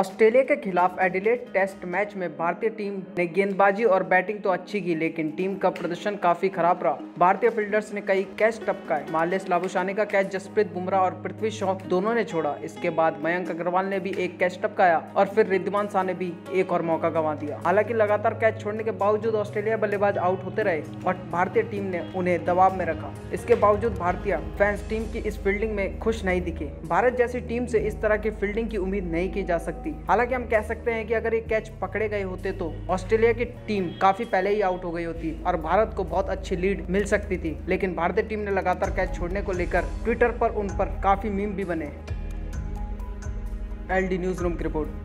Australia के खिलाफ Adelaide test match में भारतीय टीम ने गेंदबाजी और बैटिंग तो अच्छी की, लेकिन टीम का प्रदर्शन काफी खराब रहा। भारतीय फील्डर्स ने कई कैच टपकाए। मार्लेस लाबुशाने का कैच जसप्रीत बुमराह और पृथ्वी शॉ दोनों ने छोड़ा। इसके बाद मयंक अग्रवाल ने भी एक कैच टपकाया और फिर रिद्धिमान शाह ने भी एक और मौका गंवा दिया। हालांकि लगातार कैच छोड़ने के बावजूद ऑस्ट्रेलिया बल्लेबाज आउट होते रहे और भारतीय टीम ने उन्हें दबाव में रखा। इसके बावजूद भारतीय फैंस टीम की इस फील्डिंग में खुश नहीं दिखे। भारत जैसी टीम से इस तरह की फील्डिंग की उम्मीद नहीं की जा सकती। हालांकि हम कह सकते हैं कि अगर ये कैच पकड़े गए होते तो ऑस्ट्रेलिया की टीम काफी पहले ही आउट हो गई होती और भारत को बहुत अच्छी लीड मिल सकती थी। लेकिन भारतीय टीम ने लगातार कैच छोड़ने को लेकर ट्विटर पर उन पर काफी मीम भी बने। LD न्यूज़ रूम की रिपोर्ट।